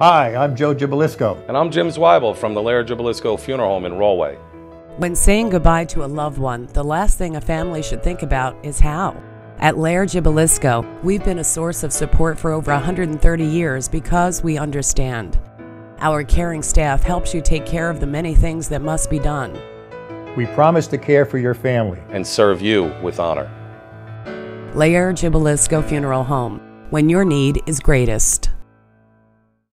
Hi, I'm Joe Gibilisco. And I'm Jim Zwiebel from the Lehrer Gibilisco Funeral Home in Rahway. When saying goodbye to a loved one, the last thing a family should think about is how. At Lehrer Gibilisco, we've been a source of support for over 130 years because we understand. Our caring staff helps you take care of the many things that must be done. We promise to care for your family And serve you with honor. Lehrer Gibilisco Funeral Home, when your need is greatest.